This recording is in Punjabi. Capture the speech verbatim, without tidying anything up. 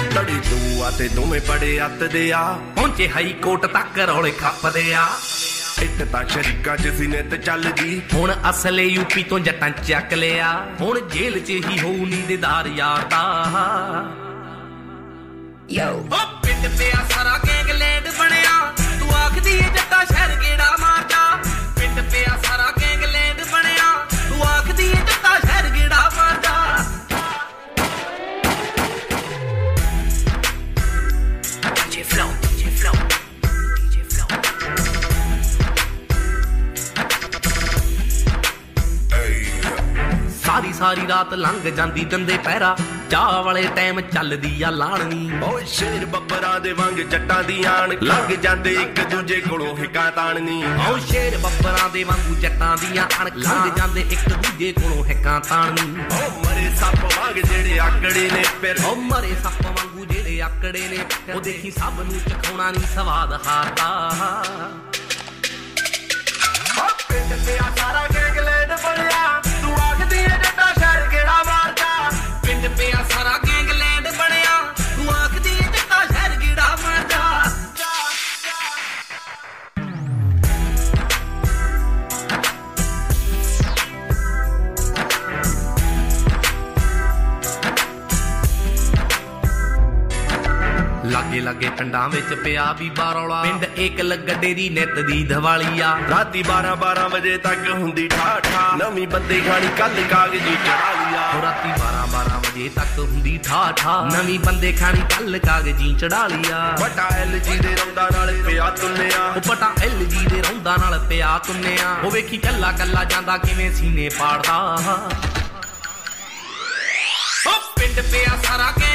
ਲੜੀ ਤੂੰ ਆ ਤੇ ਦੋਵੇਂ ਬੜੇ ਅੱਤਦੇ ਆ ਪਹੁੰਚੇ ਹਾਈ ਕੋਰਟ ਤੱਕ ਰੌਲੇ ਖੱਪਦੇ ਆ ਇੱਟ ਤਾਂ ਸ਼ਰੀਕਾਂ ਚ ਸੀਨੇ ਤੇ ਚੱਲਦੀ ਹੁਣ ਅਸਲੇ ਯੂਪੀ ਤੋਂ ਜੱਟਾਂ ਚੱਕ ਲਿਆ ਹੁਣ ਜੇਲ੍ਹ ਚ ਹੀ ਹੋਊ ਨੀ ਦੀਦਾਰ ਯਾਰ ਦਾ ਯੋ ਓ ਪਿੰਡ ਪਿਆ ਸਾਰਾ ਗੈਂਗਲੈਂਡ ਬਣਿਆ ਤੂੰ ਆਖਦੀ ਏ ਜੱਟਾ ਸ਼ਹਿਰ ਗੇੜਾ ਮਾਰਦਾ ਪਿੰਡ ਪਿਆ ਸਾਰਾ ਗੈਂਗਲੈਂਡ ਬਣਿਆ ਤੂੰ ਆਖਦੀ ਏ ਜੱਟਾ ਸ਼ਹਿਰ ਗੇੜਾ ਮਾਰਦਾ D J Flow D J Flow D J Flow ਸਾਰੀ ਸਾਰੀ ਰਾਤ ਲੰਘ ਜਾਂਦੀ ਦੰਦੇ ਪਹਿਰਾ ਚਾਹ ਵਾਲੇ ਟਾਈਮ ਚੱਲਦੀ ਆ ਲਾਣਨੀ ਓਏ ਸ਼ੇਰ ਬੱਬਰਾਂ ਦੇ ਵਾਂਗ ਜੱਟਾਂ ਦੀ ਆਣ ਲੰਘ ਜਾਂਦੇ ਇੱਕ ਦੂਜੇ ਕੋਲੋਂ ਹਿੱਕਾਂ ਤਾਣਨੀ ਓ ਸ਼ੇਰ ਬੱਬਰਾਂ ਦੇ ਵਾਂਗੂ ਜੱਟਾਂ ਦੀਆਂ ਆਣ ਲੰਘ ਜਾਂਦੇ ਇੱਕ ਦੂਜੇ ਕੋਲੋਂ ਹਿੱਕਾਂ ਤਾਣਨੀ ਓ ਮਰੇ ਸੱਪ ਵਾਂਗ ਜਿਹੜੇ ਆਕੜੇ ਨੇ ਫਿਰ ਓ ਮਰੇ ਸੱਪ ਵਾਂਗੂ ਜਿਹੜੇ ਆਕੜੇ ਨੇ ਉਹ ਦੇਖੀ ਸਭ ਨੂੰ ਚਖਾਉਣਾ ਨਹੀਂ ਸਵਾਦ ਹਾਰਦਾ ਓ ਪਿੰਡ ਤੇ ਆ ਸਾਰਾ ਗੈਂਗਲੈਂਡ ਬਣਿਆ ਤੂੰ ਆਖਦੀ ਏ ਜੱਟਾ ਸ਼ਹਿਰ ਗੇੜਾ ਮਾਰਦਾ ਪਿੰਡ ਪਿਆ ਸਾਰਾ ਗੈਂਗਲੈਂਡ ਬਣਿਆ ਤੂੰ ਆਖਦੀ ਏ ਜੱਟਾ ਸ਼ਹਿਰ ਗੇੜਾ ਮਾਰਦਾ ਲਾਗੇ ਲਾਗੇ ਪਿੰਡਾਂ ਵਿੱਚ ਪਿਆ ਬੀਬਾ ਰੌਲਾ ਪਿੰਡ ਏਕਲ ਗੱਡੇ ਦੀ ਨਿੱਤ ਦੀ ਦੀਵਾਲੀ ਆ ਰਾਤੀ ਬਾਰਾਂ ਬਾਰਾਂ ਵਜੇ ਤੱਕ ਹੁੰਦੀ ਠਾਠਾ ਨਵੀਂ ਬੰਦੇ ਖਾਣੀ ਕੱਲ ਕਾਗਜ਼ੀ ਚੜਾ ਲਿਆ ਰਾਤੀ ਬਾਰਾਂ ਬਾਰਾਂ ਵਜੇ ਤੱਕ ਹੁੰਦੀ ਠਾਠਾ ਨਵੀਂ ਬੰਦੇ ਖਾਣੀ ਕੱਲ ਕਾਗਜ਼ੀ ਚੜਾ ਲਿਆ ਪਟਾ ਐਲ ਜੀ ਦੇ ਰੌਂਦਾ ਨਾਲ ਪਿਆ ਤੁੰਨਿਆ ਉਹ ਪਟਾ ਐਲ ਜੀ ਦੇ ਰੌਂਦਾ ਨਾਲ ਪਿਆ ਤੁੰਨਿਆ ਉਹ ਵੇਖੀ ਕੱਲਾ ਕੱਲਾ ਜਾਂਦਾ ਕਿਵੇਂ ਸੀਨੇ ਪਾੜਦਾ ਉਹ ਪਿੰਡ ਪਿਆ ਸਾਰਾ